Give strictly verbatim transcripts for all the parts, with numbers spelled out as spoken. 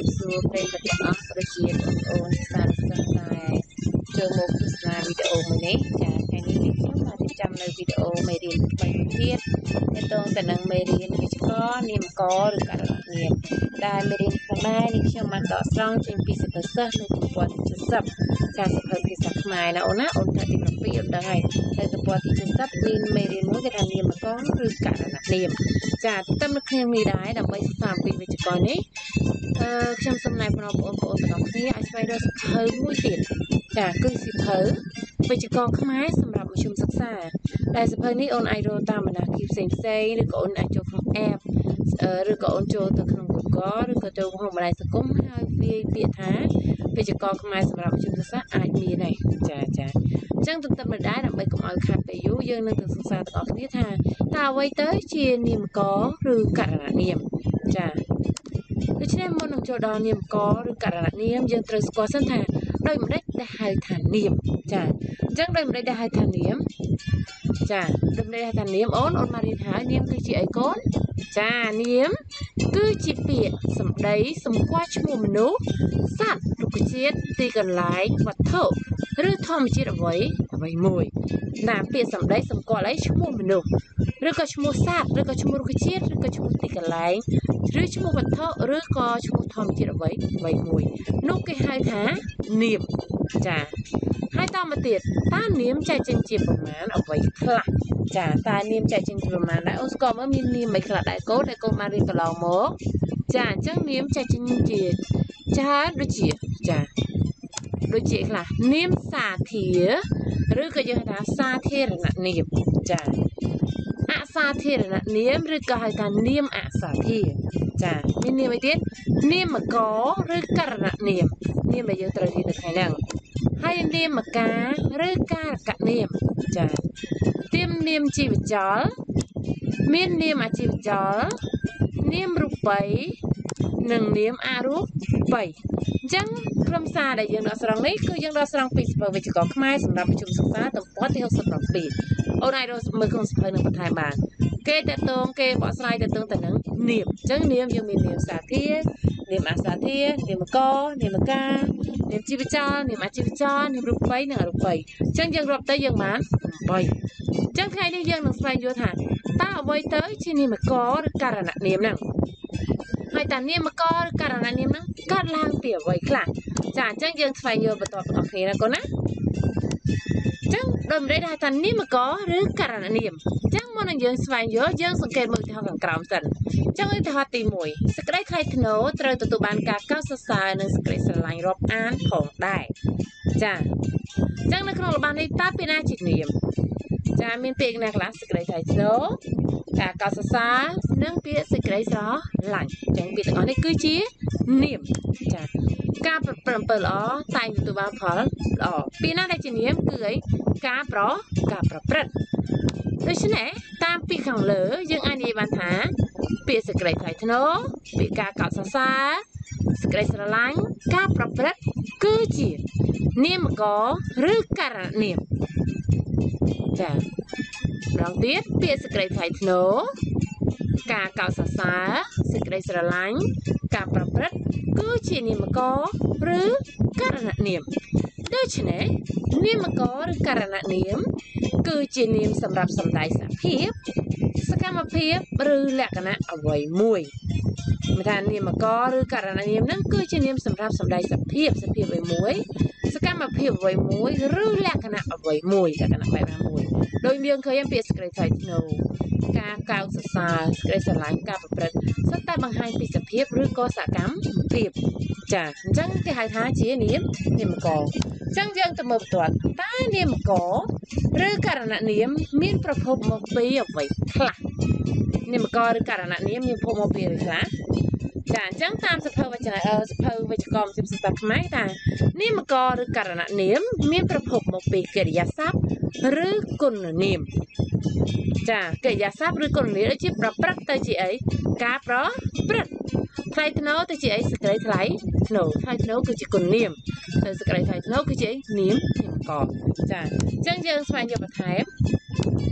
บสูบเป็นประจำอัพประชีพโอนสารสนายเจอโมกุสนาวิดีโอมือนี้จากแค่นี้ที่เข้ามาติดจำในวิดีโอไม่เรียนไปเทียบในตรงแต่นังไม่เรียนวิจกรเนียมกอหรือการเนียมได้ไม่เรียนข้างในนี่เชื่อมันต่อสร้างจึงปีสิบเปอร์เซ็นต์ในตัวปอที่จะซับการสะพายพิสักไม้นะโอนะโอนทัดที่ประปีได้ในตัวปอที่จะซับมีไม่เรียนมือการเนียมกอหรือการเนียมจากตั้งแต่เคยมีได้ดับไปสามปีวิจกรนี้ខ្ញុំសំណែបងប្អូនបងប្អូនទាំងអស់គ្នាឲ្យស្វែងរកសភៅមួយទៀតចាគឺសភៅវិជ្ជាករខ្មែរសម្រាប់មធ្យមសិក្សាដែលសភៅនេះអូនអាចរកតាមបណ្ដាគីផ្សេងផ្សេងឬក៏អូនអាចចូលក្នុង app ឬក៏អូនចូលទៅក្នុង Google ឬក៏ចូលក្នុងបណ្ដាញសង្គមហើយវាយពាក្យថាវិជ្ជាករខ្មែរសម្រាប់មធ្យមសិក្សាអាចមានដែរចាចាអញ្ចឹងទន្ទឹមនឹងដែរដើម្បីកុំឲ្យខាត់ពេលយូរយើងនឹងទៅសិក្សាទាំងអស់គ្នាថាតើអ្វីទៅជានាមករឬករណនាមចាដូច្នេះមុននឹងចូលដល់នាមកឬករណនាមយើងត្រូវស្គាល់សិនថាដោយម្ដេចដែលហៅថានាមចាអញ្ចឹងដោយម្ដេចដែលហៅថានាមចាដោយម្ដេចហៅថានាមអូនអូនមករៀនហើយនាមគឺជាអីកូនចានាមគឺជាពាក្យសម្ដីសម្គាល់ឈ្មោះមនុស្សសត្វរុក្ខជាតិទីកន្លែងវត្ថុឬធម្មជាតិអ្វីអ្វីមួយណាពាក្យសម្ដីសម្គាល់អីឈ្មោះមនុស្សឬក៏ឈ្មោះសត្វឬក៏ឈ្មោះរុក្ខជាតិឬក៏ឈ្មោះទីកន្លែងឬឈ្មោះវត្ថុឬក៏ឈ្មោះធម្មជាតិអ្វីអ្វីមួយនោះគេហៅថានាមចាហើយតមកទៀតតើនាមចែកចេញជាប្រមាណអ្វីខ្លះចាតើនាមចែកចេញជាប្រមាណដែរអូនស្គាល់មើលមាននាមអីខ្លះដែរកូនដែលកូនបានរៀនកន្លងមកចាអញ្ចឹងនាមចែកចេញជាច្រើនដូចជាចាដូចជាខ្លះនាមសាធាឬក៏យើងហៅថាសាធារណនាមចាអសាធារណនាមឬក៏ហៅថានាមអសាធាចាមាននាមអីទៀតនាមកឬករណនាមនាមដែលយើងត្រូវរៀននៅថ្ងៃហ្នឹងហើយនាមការឬការកនាមចាទៀមនាមជីវចលមាននាមអជីវចលនាមរូបិយនិងនាមអរូបិយអញ្ចឹងខ្លឹមសារដែលយើងដកស្រង់នេះគឺយើងដកស្រង់ពីសភៅវិជ្ជាករខ្មែរសម្រាប់មធ្យមសិក្សាទំព័រទីហកសិបbảyអូនអាចរកមើលក្នុងសភៅនឹងបន្ថែមបានគេតតងគេបកស្រាយតតងទៅនឹងនាមអញ្ចឹងនាមយើងមាននាមសាធានាមអសាធានាមកនាមការនាមជីវចលនាមអជីវចលនាមរូបិយនិងអរូបិយអញ្ចឹងយើងរាប់ទៅយើងបាន八អញ្ចឹងថ្ងៃនេះយើងនឹងស្វែងយល់ថាតើអ្វីទៅជានាមកឬករណនាមហ្នឹងហើយតានាមកឬករណនាមហ្នឹងកើតឡើងពីអ្វីខ្លះចាអញ្ចឹងយើងស្វែងយល់បន្តទាំងអស់គ្នាណាកូនណាអញ្ចឹងដោយមិនได้ថានាមកឬករណនាមអញ្ចឹងមុននឹងយើងស្វែងយល់យើងសង្កេតមើលឧទាហរណ៍ខាងក្រោមសិនអញ្ចឹងឧទាហរណ៍ទីមួយសេចក្តីថ្លៃថ្នូរត្រូវទទួលបានការកោតសរសើរនិងសេចក្តីស្រឡាញ់រាប់អានផងដែរចាអញ្ចឹងនៅក្នុងល្បះនេះតើពាក្យណាជានាមចាមានពាក្យណាខ្លះសេចក្តីថ្លៃថ្នូរការកោតសរសើរនិងពាក្យសេចក្តីស្រឡាញ់អញ្ចឹងពាក្យទាំងអស់នេះគឺជានាមចាការប្រព្រឹត្តអំពើល្អតែងទទួលបានផលល្អពាក្យណាដែលជានាមគឺអីការប្រការប្រព្រឹត្តដូច្នេះតាមពាក្យខាងលើយើងអាចនិយាយបានថាពាក្យសេចក្តីថ្លៃថ្នូរពាក្យការកោតសរសើរសេចក្តីស្រឡាញ់ការប្រព្រឹត្តគឺជានាមកឬករណនាមចាម្ដងទៀតពាក្យសេចក្តីថ្លៃថ្នូរការកោតសរសើរសេចក្តីស្រឡាញ់ការប្រព្រឹត្តគឺជានាមកឬករណនាមដូច្នេះនាមកឬករណនាមគឺជានាមសម្រាប់សម្ដែងសភាពសកម្មភាពឬលក្ខណៈអ្វីមួយមិនថានាមកឬករណនាមហ្នឹងគឺជានាមសម្រាប់សម្ដែងសភាពសភាពអ្វីមួយសកម្មភាពអ្វីមួយឬលក្ខណៈអ្វីមួយលក្ខណៈបែបណាមួយដោយយើងឃើញពាក្យសេចក្តីថ្លៃថ្នូរការកោតសរសើរសេចក្តីស្រឡាញ់ការប្រព្រឹត្តសុទ្ធតែបង្ហាញពីសភាពឬក៏សកម្មភាពចាអញ្ចឹងគេហៅថាជានាមនាមកអញ្ចឹងយើងទៅមើលបន្ទាត់តើនាមកឬករណនាមមានប្រភពមកពីអ្វីខ្លះនាមកឬករណនាមមានប្រភពមកពីអ្វីខ្លះចាអញ្ចឹងតាមសភៅវចនាសភៅវិជ្ជាករមធ្យមសិក្សាខ្មែរថានាមកឬករណនាមមានប្រភពមកពីកិរិយាសព្ទឬគុណនាមចាកិរិយាសព្ទឬគុណនាមដូចជាប្រព្រឹត្តទៅជាអីការប្រព្រឹត្តថ្លៃថ្នូរទៅជាអីសេចក្តីថ្លៃថ្នូរថ្លៃថ្នូរគឺជាគុណនាមទៅសេចក្តីថ្លៃថ្នូរគឺជាអីនាមនាមកចាអញ្ចឹងយើងស្វែងយល់បន្ថែម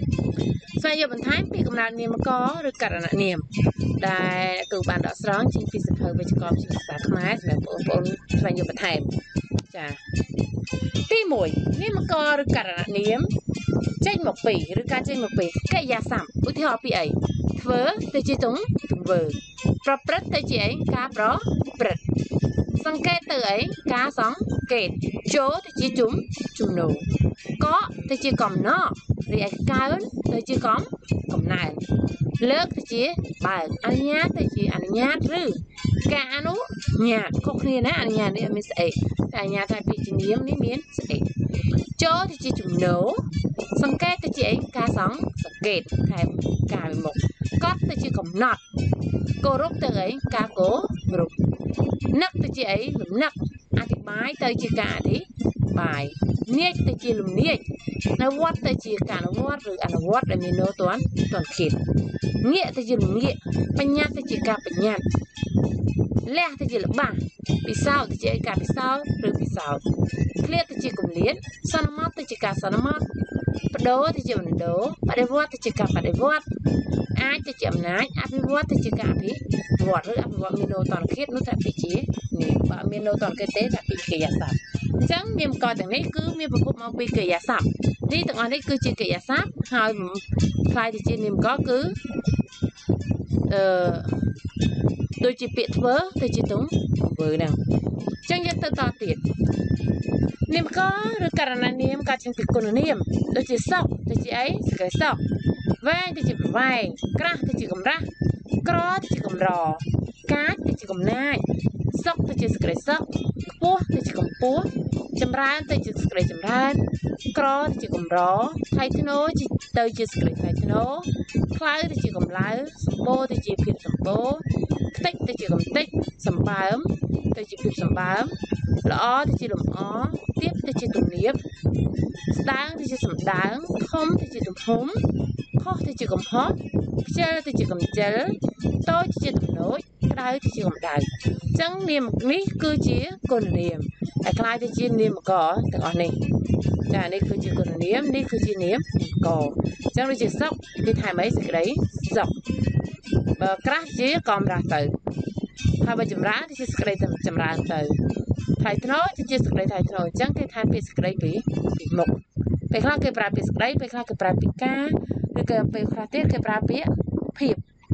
ស្វែងយល់បន្ថែមពីកំណើតនាមករឬករណនាមដែលគ្រូបានដកស្រង់ចេញពីសៀវភៅវេយ្យាករណ៍ភាសាខ្មែរសម្រាប់បងប្អូនស្វែងយល់បន្ថែមចាទីមួយនាមករឬករណនាមចេញមកពីឬការចេញមកពីកិរិយាសព្ទឧទាហរណ៍ពីអីធ្វើទៅជាទង្វើប្រព្រឹត្តទៅជាអីការប្រព្រឹត្តសង្កេតទៅអីការសង្កេតចូលទៅជាជុំជំនួកកទៅជាកំណករីឯកើនទៅជាកំកំណើនលើកទៅជាបើកអនុញ្ញាតទៅជាអនុញ្ញាតឬការអនុញ្ញាតខុសគ្នាណាអនុញ្ញាតនេះអត់មានស្អីតែអនុញ្ញាតថាពីជំនាញនេះមានស្អីចូលទៅជាជំនោសង្កេតទៅជាអីការសង្សង្កេតថែមការវិមុខកត់ទៅជាកំណត់គោរពទៅអីការគោរពនឹកទៅជាអីលំនឹកអធិប្បាយទៅជាការអធិប្បាយនាចទៅជាលំនាចនៅវត្តទៅជាការអនុវត្តឬអនុវត្តដែលមាននោទាន់ទាន់ខៀតងាកទៅជាលំងាកបញ្ញាទៅជាការបញ្ញត្តិលះទៅជាល្បះពិសោធន៍ទៅជាការពិសោធន៍ឬពិសោធន៍ឃ្លាតទៅជាគម្លាតសន្មតទៅជាការសន្មតបដូរទៅជាបណ្ដូរបដិវត្តទៅជាការបដិវត្តអាចទៅជាអំណាចអភិវឌ្ឍទៅជាការអភិវឌ្ឍឬអភិវឌ្ឍមាននោតនខេតនោះថាពីជានេះបើមាននោតនខេតទេថាពីកិរិយាសព្ទអញ្ចឹងនាមកទាំងនេះគឺមានប្រភពមកពីកិរិយាសព្ទនេះទាំងអស់នេះគឺជាកិរិយាសព្ទហើយខ្លាយទៅជានាមកគឺអឺដូចជាពាក្យធ្វើទៅជាទង្វើហ្នឹងអញ្ចឹងយើងទៅតទៀតនាមកឬករណនាមកើតចេញពីគុណនាមដូចជាសក់ទៅជាអីសេចក្តីសក់វែងទៅជាប្រវែងក្រាស់ទៅជាកម្រាស់ក្រទៅជាកម្រកាចទៅជាកំណាចសុកទៅជាសេចក្តីសុខខ្ពស់ទៅជាកម្ពស់ចម្រើនទៅជាសេចក្តីចម្រើនក្រទៅជាកម្រថ្លៃថ្នូរទៅជាសេចក្តីថ្លៃថ្នូរខ្លៅទៅជាកម្លៅសម្បូរទៅជាភាពសម្បូរខ្ទេចទៅជាកំទេចសម្បើមទៅជាភាពសម្បើមល្អទៅជាលម្អទៀបទៅជាទំនាបស្ដើងទៅជាសម្ដើងធំទៅជាទំហំខុសទៅជាកំហុសខ្ជិលទៅជាកំជិលតូចទៅជាទំនោចក្តៅទៅជាកម្ដៅអញ្ចឹងនាមនេះគឺជាគុណនាមដែលคล้ายទៅជានាមកទាំងអស់នេះចានេះគឺជាគុណនាមនេះគឺជានាមកអញ្ចឹងដូចជាសុខគេថែមអីសេចក្តីសុខបើក្រាស់ជាកំរាស់ទៅហើយបើចម្រើនគឺជាសេចក្តីចម្រើនទៅថ្លៃថ្នូរគឺជាសេចក្តីថ្លៃថ្នូរអញ្ចឹងគេថែមពាក្យសេចក្តីពីពីមុខពេលខ្លះគេប្រើពាក្យសេចក្តីពេលខ្លះគេប្រើពាក្យការឬក៏ពេលខ្លះទៀតគេប្រើពាក្យភាព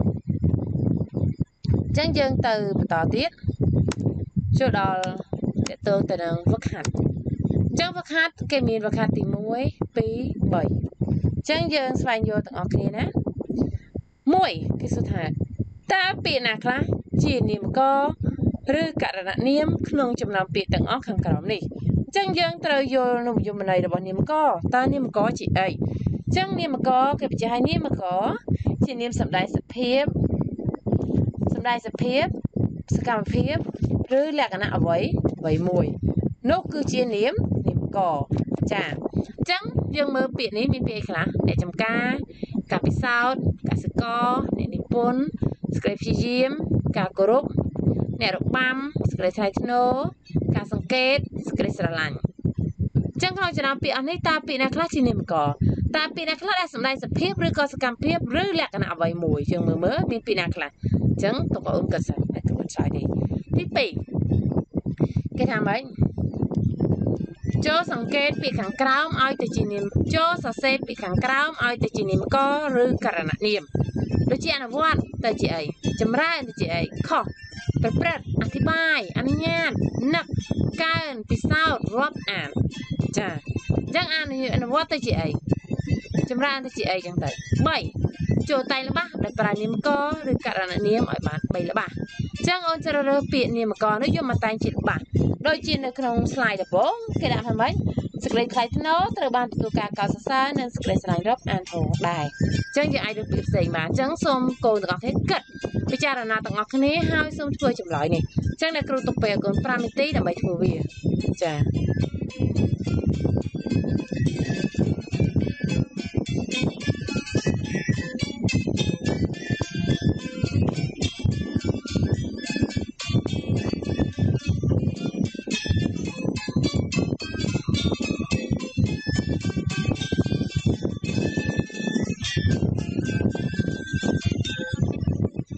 អញ្ចឹងយើងទៅបន្តទៀតចូលដល់តទៅទៅនឹងវឹកហាត់អញ្ចឹងវឹកហាត់គេមានវឹកហាត់ទីមួយ ពីរ បីអញ្ចឹងយើងស្វែងយល់ទាំងអស់គ្នាណាមួយគេសួរថាតើពាក្យណាខ្លះជានាមកឬករណនាមក្នុងចំណោមពាក្យទាំងអស់ខាងក្រោមនេះអញ្ចឹងយើងត្រូវយល់នូវយមន័យរបស់នាមកតើនាមកជាអីអញ្ចឹងនាមកគេបញ្ជាក់ឲ្យនាមកជានាមសម្ដែងសភាពសម្ដែងសភាពសកម្មភាពឬលក្ខណៈអ្វីអ្វីមួយនោះគឺជានាមនាមកចាអញ្ចឹងយើងមើលពាក្យនេះមានពាក្យខ្លះអ្នកចំការការពិសោធន៍កសិករអ្នកនិពន្ធសេចក្តីព្យាយាមការគោរពអ្នករបាំសេចក្តីថ្លៃថ្នូរការសង្កេតសេចក្តីស្រឡាញ់អញ្ចឹងក្នុងចំណោមពាក្យអស់នេះតើពាក្យណាខ្លះជានាមកតើពាក្យណាខ្លះដែលសម្ដែងសភាពឬក៏សកម្មភាពឬលក្ខណៈអ្វីមួយយើងមើលមើលមានពាក្យណាខ្លះអញ្ចឹងតើបងអូនគិតសិនតែគិតមិនឆ្លើយទេទីពីរគេថាម៉េចចូលសង្កេតពាក្យខាងក្រោមឲ្យទៅជានាមចូលសរសេរពាក្យខាងក្រោមឲ្យទៅជានាមកឬករណនាមដូចជាអនុវត្តទៅជាអីចម្រើនទៅជាអីខុសប្រព្រឹត្តអធិប្បាយអនុញ្ញាតនឹកកើនពិសោធន៍រាប់អានចាអញ្ចឹងអនុវត្តទៅជាអីចម្រើនទៅជាអីចឹងទៅបីចូលតែងល្បះដោយប្រើនាមកឬករណនាមឲ្យបានបីល្បះអញ្ចឹងអូនជ្រើសរើសពាក្យនាមកនោះយកមកតែងជាល្បះដូចជានៅក្នុង slide ដំបូងគេដាក់ថាម៉េចសេចក្តីថ្លៃថ្នូរត្រូវបានទទួលការកោតសរសើរនិងសេចក្តីស្រឡាញ់រាប់អានផងដែរអញ្ចឹងយើងអាចរើសពាក្យផ្សេងបានអញ្ចឹងសូមកូនទាំងអស់គ្នាគិតពិចារណាទាំងអស់គ្នាហើយសូមធ្វើចម្លើយនេះអញ្ចឹងអ្នកគ្រូទុកពេលឲ្យកូន5នាទីដើម្បីធ្វើវាចា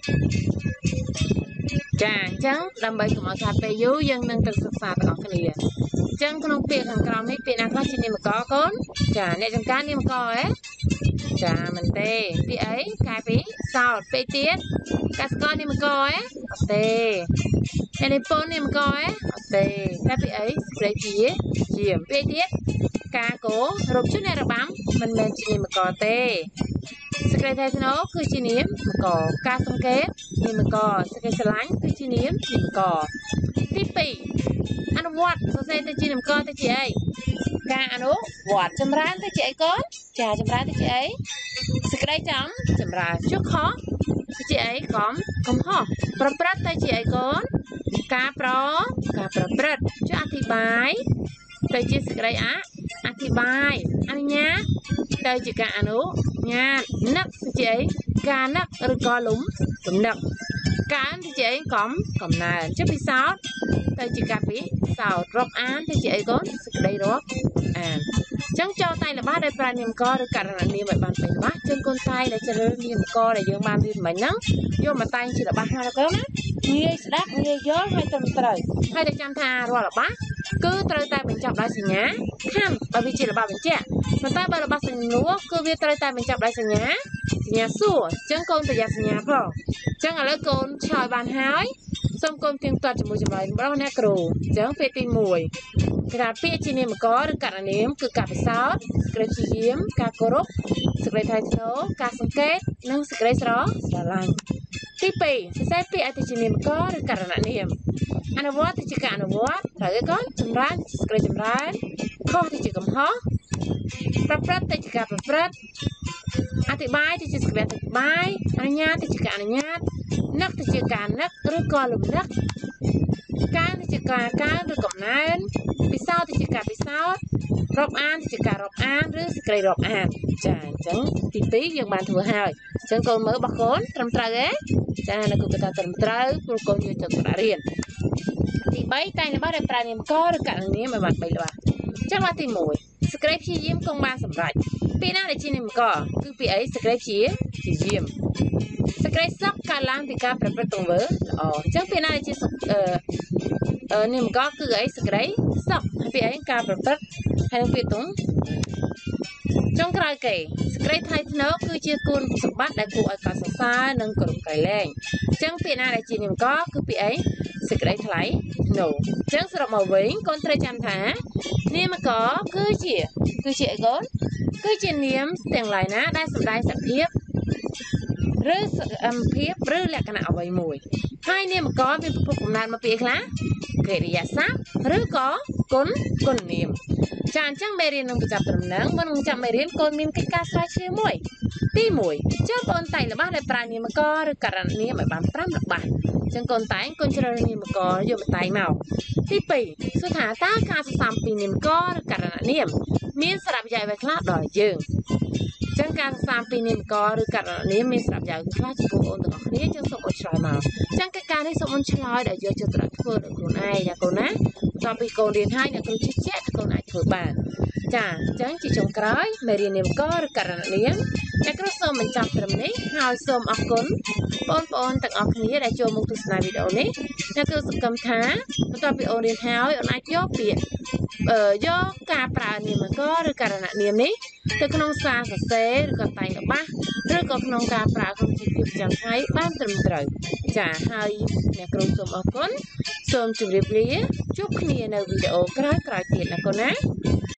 ចាអញ្ចឹងដើម្បីកុំឲ្យខាតពេលយូរយើងនឹងទៅសិក្សាទាំងអស់គ្នាអញ្ចឹងក្នុងពាក្យខាងក្រោមនេះពាក្យណាខ្លះជានាមកកូនចាអ្នកចំការនាមកហ៎ចាមិនទេពាក្យអីកែពីសោតពេលទៀតកសិករនាមកហ៎អត់ទេអ្នកនិពន្ធនាមកហ៎អត់ទេតែពាក្យអីស្ដីជាជាពេលទៀតការគោរពជួយអ្នករបាំមិនមែនជានាមកទេសេចក្តីថ្លៃថ្នូរគឺជានាមកការសង្កេតនាមកសេចក្តីស្រឡាញ់គឺជានាមនាមកទីពីរអនុវត្តសរសេរទៅជានាមកទៅជាអីការអនុវត្តចម្រើនទៅជាអីកូនចាចម្រើនទៅជាអីសេចក្តីចំចម្រើនចុះខុសទៅជាអីកំកំហុសប្រព្រឹត្តទៅជាអីកូនការប្រការប្រព្រឹត្តចុះអធិប្បាយទៅជាសេចក្តីអអធិប្បាយអនុញ្ញាតទៅជាការអនុញ្ញាតនឹកទៅជាអីការនឹកឬក៏លំលំនឹកកើនទៅជាអីកំកំណើនចុះពិសោធន៍ទៅជាការពិសោធន៍រាប់អានទៅជាអីកូនសេចក្តីរាប់អានអញ្ចឹងចូលតែល្បះដោយប្រើនាមកឬករណនាមឲ្យបានពេញល្បះជើងកូនតែដែលជ្រើសនាមកដែលយើងបានរៀនមិញហ្នឹងយកមកតែងជាល្បះណាកូនណាងាយស្ដាប់ងាយយល់ហើយត្រឹមត្រូវហើយតែចាំថារាល់ល្បះគឺត្រូវតែបញ្ចប់ដោយសញ្ញាខណ្ឌបើវាជាល្បះបញ្ជាក់ប៉ុន្តែបើល្បះសំណួរគឺវាត្រូវតែបញ្ចប់ដោយសញ្ញាសញ្ញាសួរអញ្ចឹងកូនប្រយ័ត្នសញ្ញាផងអញ្ចឹងឥឡូវកូនឆ្លើយបានហើយសូមកូនទៀងទាត់ជាមួយចម្លើយរបស់អ្នកគ្រូអញ្ចឹងពាក្យទីមួយគេថាពាក្យជានាមកឬករណនាមគឺការពិសោធន៍សេចក្តីព្យាយាមការគោរពសេចក្តីថ្លៃថ្នូរការសង្កេតនិងសេចក្តីស្រស្រឡាញ់ទីពីរសរសេរពាក្យឲ្យទៅជានាមកឬករណនាមអនុវត្តទៅជាការអនុវត្តត្រូវទេកូនចម្រើនសេចក្តីចម្រើនខុសទៅជាកំហុសប្រព្រឹត្តទៅជាការប្រព្រឹត្តអធិប្បាយទៅជាសេចក្តីអធិប្បាយអនុញ្ញាតទៅជាការអនុញ្ញាតនឹកទៅជាការនឹកឬក៏លំនឹកកើនទៅជាការកើនឬកំណើនពិសោធន៍ទៅជាការពិសោធន៍រាប់អានទៅជាការរាប់អានឬសេចក្តីរាប់អានចាអញ្ចឹងទីពីរយើងបានធ្វើហើយអញ្ចឹងកូនមើលរបស់កូនត្រឹមត្រូវទេចានៅគូកតាត្រឹមត្រូវព្រោះកូនយកចិត្តទុកដាក់រៀនទីបីតែងរបស់ដែលប្រើនាមកឬករណនាមឲ្យបានបីល្បះអញ្ចឹងមកទីមួយសេចក្តីព្យាយាមគង់បានសម្រេចពាក្យណាដែលជានាមកគឺពាក្យអីសេចក្តីព្យាយាមសេចក្តីសុខកើតឡើងពីការប្រព្រឹត្តទង្វើល្អអញ្ចឹងពាក្យណាដែលជាអឺនាមកគឺអីសេចក្តីសុខហើយពាក្យអីការប្រព្រឹត្តហើយនឹងពាក្យទង្ចុងក្រោយគេសេចក្តីថ្លៃថ្នូរគឺជាគុណសម្បត្តិដែលគួរឲ្យកោតសរសើរនិងគោរពក្រៃលែងអញ្ចឹងពាក្យណាដែលជានាមកគឺពាក្យអីសេចក្តីថ្លៃថ្នូរអញ្ចឹងសរុបមកវិញកូនត្រូវចាំថានាមកគឺជាគឺជាអីកូនគឺជានាមទាំងឡាយណាដែលសម្ដែងសភាពឬភាពឬលក្ខណៈអ្វីមួយហើយនាមកមានប្រភពកំណើតមកពីខ្លះកិរិយាសព្ទឬក៏គុណគុណនាមចាអញ្ចឹងមេរៀននឹងបញ្ចប់ត្រឹមហ្នឹងមុននឹងចាប់មេរៀនកូនមានកិច្ចការស្រាវជ្រាវមួយទីមួយចូលកូនតែងល្បះដែលប្រើនាមកឬករណនាមឲ្យបានប្រាំល្បះអញ្ចឹងកូនតែងកូនជ្រើសរើសនាមកយកមកតែងមកទីពីរសួរថាតើការសរសំពីនាមកឬករណនាមមានសារៈប្រយោជន៍អ្វីខ្លះដល់យើងអញ្ចឹងការសរសំពីនាមកឬករណនាមមានសារៈប្រយោជន៍ខ្លះចំពោះបងប្អូនទាំងអស់គ្នាអញ្ចឹងសូមអូនឆ្លើយមកអញ្ចឹងកិច្ចការនេះសូមអូនឆ្លើយដោយយកចិត្តទុកដាក់ធ្វើដោយខ្លួនឯងណាកូនណាបន្ទាប់ពីកូនរៀនហើយអ្នកគ្រូជឿជាក់ថាកូនអាចធ្វើបានចាអញ្ចឹងជាចុងក្រោយមេរៀននាមកឬករណនាមអ្នកគ្រូសូមបញ្ចប់ត្រឹមនេះហើយសូមអរគុណបងប្អូនទាំងអស់គ្នាដែលចូលមកទស្សនាវីដេអូនេះអ្នកគ្រូសង្ឃឹមថាបន្ទាប់ពីអូនរៀនហើយអូនអាចយកពាក្យអឺយកការប្រើនាមកឬករណនាមនេះទៅក្នុងសារសរសេរឬក៏តែងល្បះឬក៏ក្នុងការប្រើក្នុងជីវភាពប្រចាំថ្ងៃបានត្រឹមត្រូវចាហើយអ្នកគ្រូសូមអរគុណសូមជម្រាបលាជួបគ្នានៅវីដេអូក្រោយៗទៀតណាកូនណា